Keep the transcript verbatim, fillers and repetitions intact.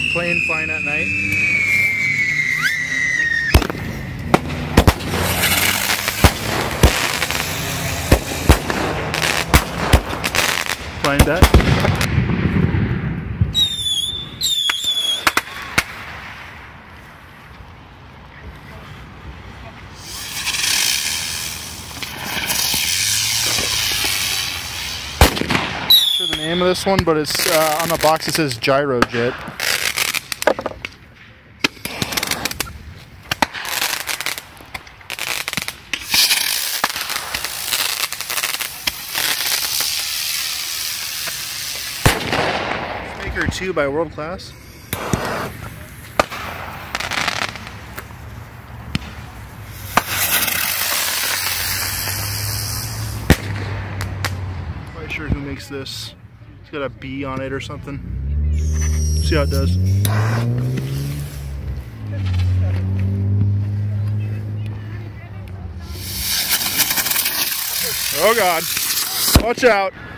plane flying at night. Find that. Sure the name of this one, but it's uh, on the box it says Gyrojet. Maker two by World Class. Quite sure who makes this. It's got a B on it or something. See how it does. Oh God! Watch out!